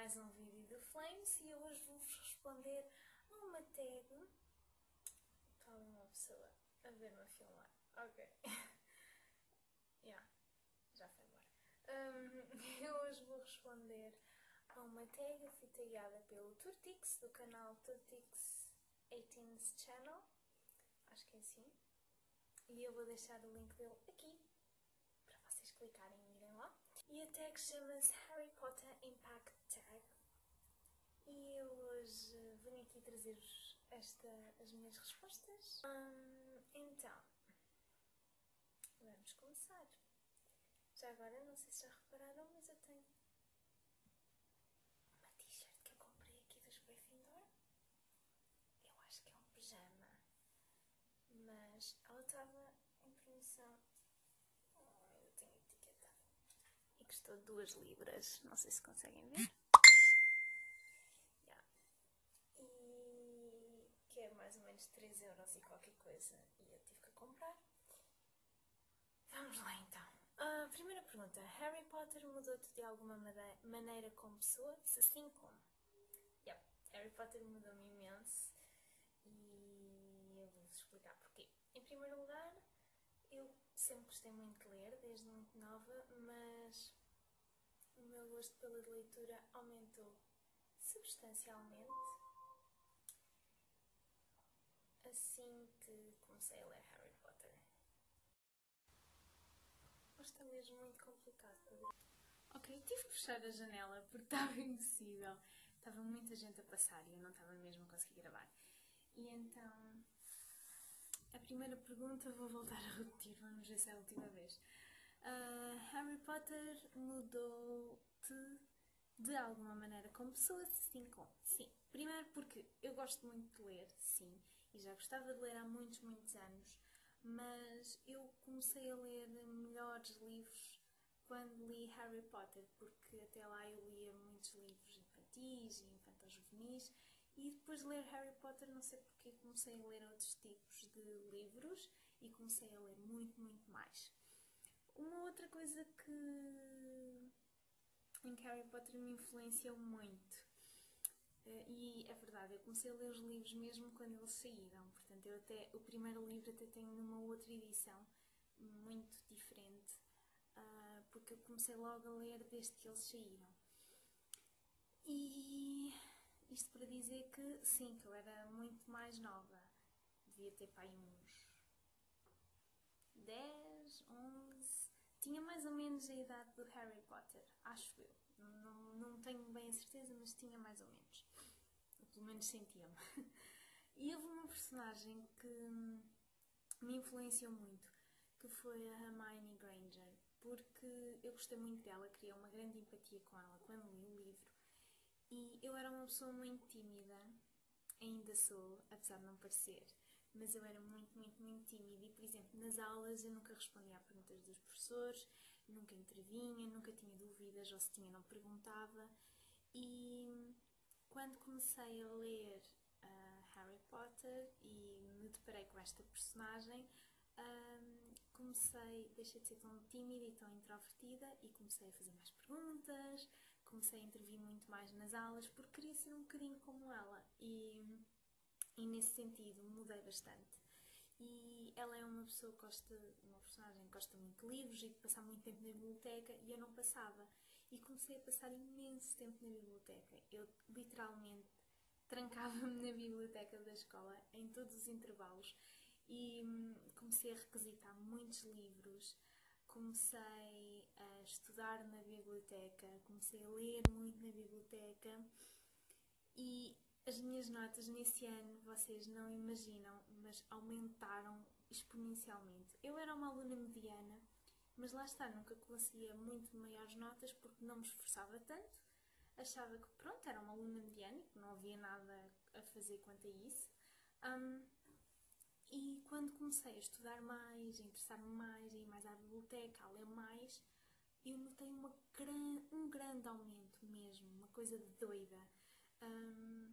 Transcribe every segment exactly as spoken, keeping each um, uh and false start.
mais um vídeo do Flames e eu hoje vou-vos responder a uma tag. Está ali uma pessoa a ver-me a filmar. Ok. yeah, já foi embora. Um, eu hoje vou responder a uma tag. Eu fui tagada pelo Turtix, do canal Turtix eighteen's Channel. Acho que é assim. E eu vou deixar o link dele aqui para vocês clicarem e irem lá. E a tag chama-se Harry Potter Impact Tag. E eu hoje venho aqui trazer-vos esta, as minhas respostas. Hum, então, vamos começar. Já agora, não sei se já repararam, mas eu tenho uma t-shirt que eu comprei aqui dos Gryffindor. Eu acho que é um pijama, mas ela estava em promoção. Oh, eu tenho etiqueta. E custou duas libras, não sei se conseguem ver. Yeah. E que é mais ou menos três euros e qualquer coisa. E eu tive que comprar. Vamos lá então. Uh, primeira pergunta. Harry Potter mudou-te de alguma maneira como pessoa? Se sim, como? Yep. Harry Potter mudou-me imenso. E eu vou-vos explicar porquê. Em primeiro lugar, eu sempre gostei muito de ler, desde muito nova, mas o meu gosto pela leitura aumentou substancialmente assim que comecei a ler Harry Potter. Mas está mesmo muito complicado. Ok, tive que fechar a janela porque estava impossível. Estava muita gente a passar e eu não estava mesmo a conseguir gravar. E então, a primeira pergunta vou voltar a repetir, vamos ver se é a última vez. Uh, Harry Potter mudou-te de alguma maneira como pessoa? Sim, como? Sim. Primeiro porque eu gosto muito de ler, sim, e já gostava de ler há muitos, muitos anos, mas eu comecei a ler melhores livros quando li Harry Potter, porque até lá eu lia muitos livros infantis e infantos-juvenis, e depois de ler Harry Potter, não sei porque, comecei a ler outros tipos de livros e comecei a ler muito, muito mais. Uma outra coisa que em que Harry Potter me influenciou muito, e é verdade, eu comecei a ler os livros mesmo quando eles saíram, portanto eu até, o primeiro livro até tenho numa outra edição, muito diferente, porque eu comecei logo a ler desde que eles saíram. E isto para dizer que sim, que eu era muito mais nova, devia ter para aí uns dez, onze, tinha mais ou menos a idade do Harry Potter, acho eu. Não, não tenho bem a certeza, mas tinha mais ou menos. Ou pelo menos sentia-me. E houve uma personagem que me influenciou muito, que foi a Hermione Granger, porque eu gostei muito dela, criei uma grande empatia com ela quando li o livro. E eu era uma pessoa muito tímida, ainda sou, apesar de não parecer, mas eu era muito, muito, muito tímida e, por exemplo, nas aulas eu nunca respondia a perguntas dos professores, nunca intervinha, nunca tinha dúvidas, ou se tinha não perguntava. E quando comecei a ler uh, Harry Potter e me deparei com esta personagem, um, comecei, deixei de ser tão tímida e tão introvertida e comecei a fazer mais perguntas, comecei a intervir muito mais nas aulas porque queria ser um bocadinho como ela e, e nesse sentido mudei bastante. E ela é uma pessoa que gosta, uma personagem que gosta muito de livros e de passar muito tempo na biblioteca e eu não passava. E comecei a passar imenso tempo na biblioteca. Eu literalmente trancava-me na biblioteca da escola em todos os intervalos e hum, comecei a requisitar muitos livros, comecei a estudar na biblioteca, comecei a ler muito na biblioteca e as minhas notas nesse ano, vocês não imaginam, mas aumentaram exponencialmente. Eu era uma aluna mediana, mas lá está, nunca conseguia muito maiores notas porque não me esforçava tanto. Achava que pronto, era uma aluna mediana e que não havia nada a fazer quanto a isso. Um, e quando comecei a estudar mais, a interessar-me mais, a ir mais à biblioteca, a ler mais, eu notei uma gran, um grande aumento mesmo, uma coisa doida. Um,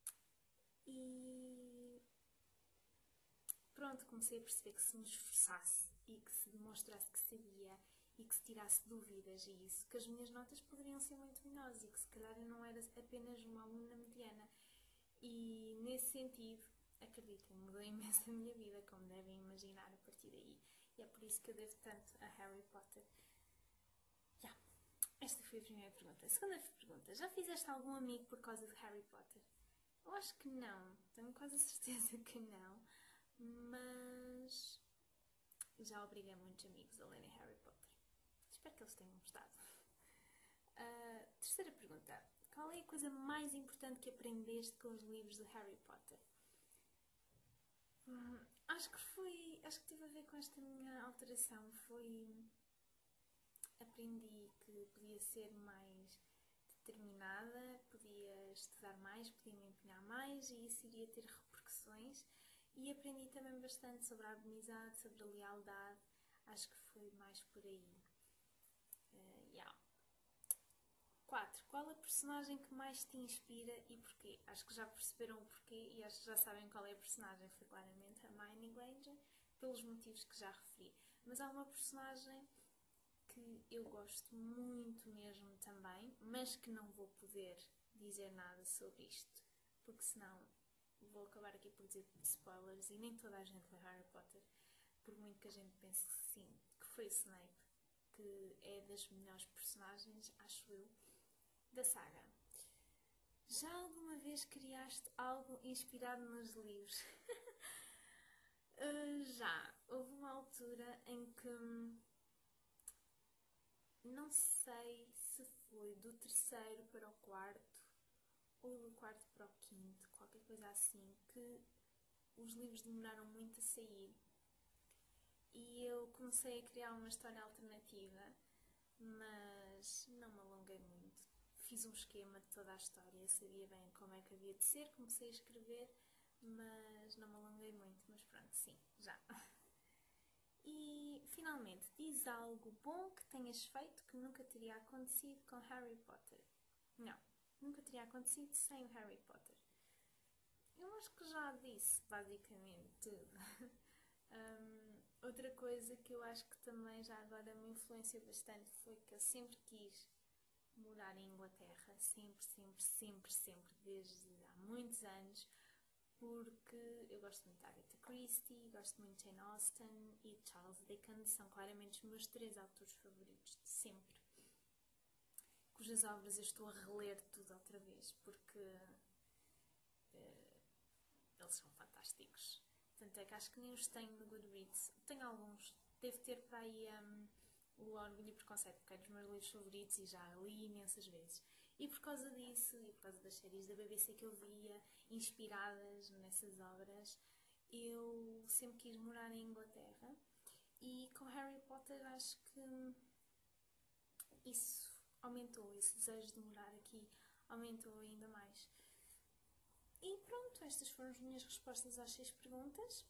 e pronto, comecei a perceber que se me esforçasse e que se demonstrasse que sabia e que se tirasse dúvidas e isso, que as minhas notas poderiam ser muito melhores e que se calhar eu não era apenas uma aluna mediana. E nesse sentido, acreditem, mudou imenso a minha vida, como devem imaginar a partir daí. E é por isso que eu devo tanto a Harry Potter. Yeah. Esta foi a primeira pergunta. A segunda pergunta, já fizeste algum amigo por causa de Harry Potter? Eu acho que não, tenho quase a certeza que não, mas já obriguei muitos amigos a lerem Harry Potter. Espero que eles tenham gostado. Uh, terceira pergunta. Qual é a coisa mais importante que aprendeste com os livros de Harry Potter? Hum, acho que foi... Acho que teve a ver com esta minha alteração. Foi... Aprendi que podia ser mais determinada, podia estudar mais, podia me empenhar mais e isso iria ter repercussões. E aprendi também bastante sobre a amizade, sobre a lealdade. Acho que foi mais por aí. Uh, yeah. quatro. Qual a personagem que mais te inspira e porquê? Acho que já perceberam o porquê e acho que já sabem qual é a personagem. Foi claramente a Hermione Granger, pelos motivos que já referi. Mas há uma personagem que eu gosto muito mesmo também, mas que não vou poder dizer nada sobre isto, porque senão vou acabar aqui por dizer spoilers e nem toda a gente lê Harry Potter, por muito que a gente pense que sim, que foi o Snape, que é das melhores personagens, acho eu, da saga. Já alguma vez criaste algo inspirado nos livros? uh, já. Houve uma altura em que não sei se foi do terceiro para o quarto ou do quarto para o quinto, qualquer coisa assim, que os livros demoraram muito a sair e eu comecei a criar uma história alternativa, mas não me alonguei muito. Fiz um esquema de toda a história, sabia bem como é que havia de ser, comecei a escrever, mas não me alonguei muito, mas pronto, sim, já. E, finalmente, diz algo bom que tenhas feito que nunca teria acontecido com Harry Potter. Não, nunca teria acontecido sem o Harry Potter. Eu acho que já disse, basicamente, tudo. um, outra coisa que eu acho que também já agora me influenciou bastante foi que eu sempre quis morar em Inglaterra, sempre, sempre, sempre, sempre, desde há muitos anos, porque eu gosto muito de Agatha Christie, gosto muito de Jane Austen e Charles Dickens, são claramente os meus três autores favoritos de sempre, cujas obras eu estou a reler tudo outra vez, porque uh, eles são fantásticos. Tanto é que acho que nem os tenho no Goodreads, tenho alguns, devo ter para aí um, o Orgulho e Preconceito, porque é dos meus livros favoritos e já li imensas vezes. E por causa disso, e por causa das séries da B B C que eu via, inspiradas nessas obras, eu sempre quis morar em Inglaterra. E com Harry Potter acho que isso aumentou, esse desejo de morar aqui aumentou ainda mais. E pronto, estas foram as minhas respostas às seis perguntas.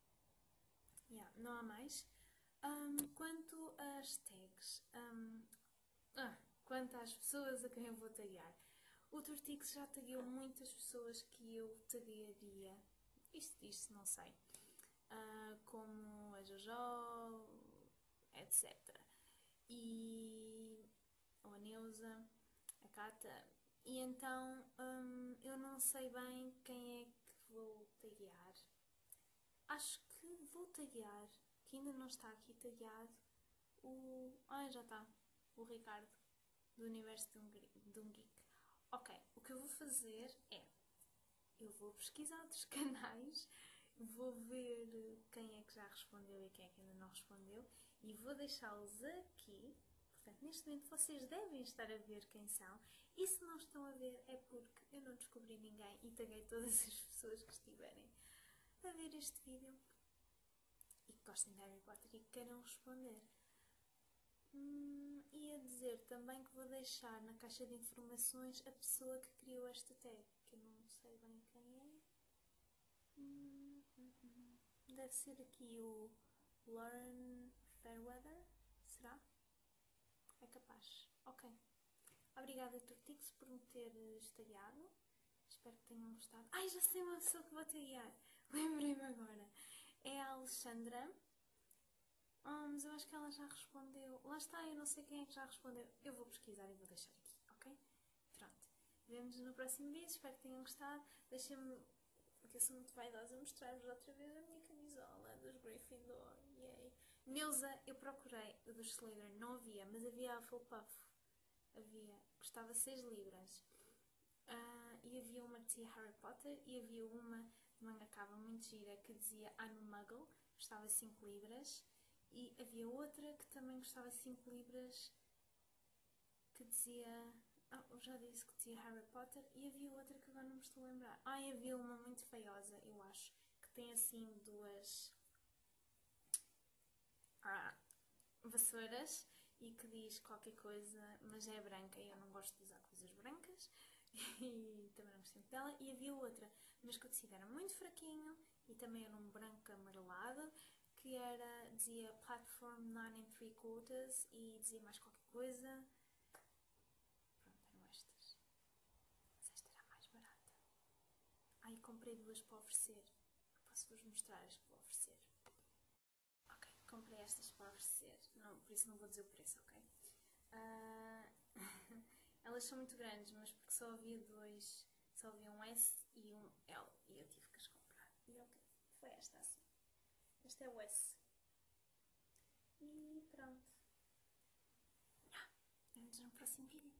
Yeah, não há mais. Um, quanto às tags, um, ah, quanto às pessoas a quem eu vou taguear, o Tortix já tagueou muitas pessoas que eu taguearia, isto, isto não sei, uh, como a Jojo, etcétera. E ou a Neuza, a Cata, e então um, eu não sei bem quem é que vou taguear. Acho que vou taguear, que ainda não está aqui tagueado, o... Ah, já está, o Ricardo, do Universo de um, de um Geek. Ok, o que eu vou fazer é, eu vou pesquisar outros canais, vou ver quem é que já respondeu e quem é que ainda não respondeu, e vou deixá-los aqui. Portanto, neste momento vocês devem estar a ver quem são, e se não estão a ver é porque eu não descobri ninguém e taguei todas as pessoas que estiverem a ver este vídeo e que gostem de Harry Potter e que queiram responder. Hum, e a dizer também que vou deixar na caixa de informações a pessoa que criou esta tag, que eu não sei bem quem é. Hum, hum, hum. Deve ser aqui o Lauren Fairweather, será? É capaz. Ok. Obrigada, Tortix, por me teres tagueado. Espero que tenham gostado. Ai, já sei uma pessoa que vou taguear. Lembrei-me agora. É a Alexandra Ah, mas eu acho que ela já respondeu. Lá está, eu não sei quem é que já respondeu. Eu vou pesquisar e vou deixar aqui, ok? Pronto. Vemo-nos no próximo vídeo, espero que tenham gostado. Deixem-me, porque eu sou muito vaidosa, mostrar-vos outra vez a minha camisola dos Gryffindor. Yay! Neuza, eu procurei, o dos Slytherin não havia, mas havia a Hufflepuff. Havia, custava seis libras. Uh, e havia uma que dizia Harry Potter e havia uma de manga cava muito gira que dizia I'm a Muggle, custava cinco libras. E havia outra que também custava cinco libras que dizia... Ah, eu já disse que dizia Harry Potter. E havia outra que agora não me estou a lembrar. Ah, e havia uma muito feiosa, eu acho, que tem assim duas ah, vassouras e que diz qualquer coisa, mas é branca e eu não gosto de usar coisas brancas. E também não gostei dela. E havia outra, mas que o tecido era muito fraquinho e também era um branco amarelado, que era, dizia Platform nine and three quarters e dizia mais qualquer coisa. Pronto, eram estas. Mas esta era a mais barata. Ai, comprei duas para oferecer. Posso-vos mostrar as que vou oferecer. Ok, comprei estas para oferecer. Não, por isso não vou dizer o preço, ok? Uh... Elas são muito grandes, mas porque só havia dois, só havia um S e um L e eu tive que as comprar. E ok, foi esta assim. Este é o S. E pronto. Vemos no próximo vídeo.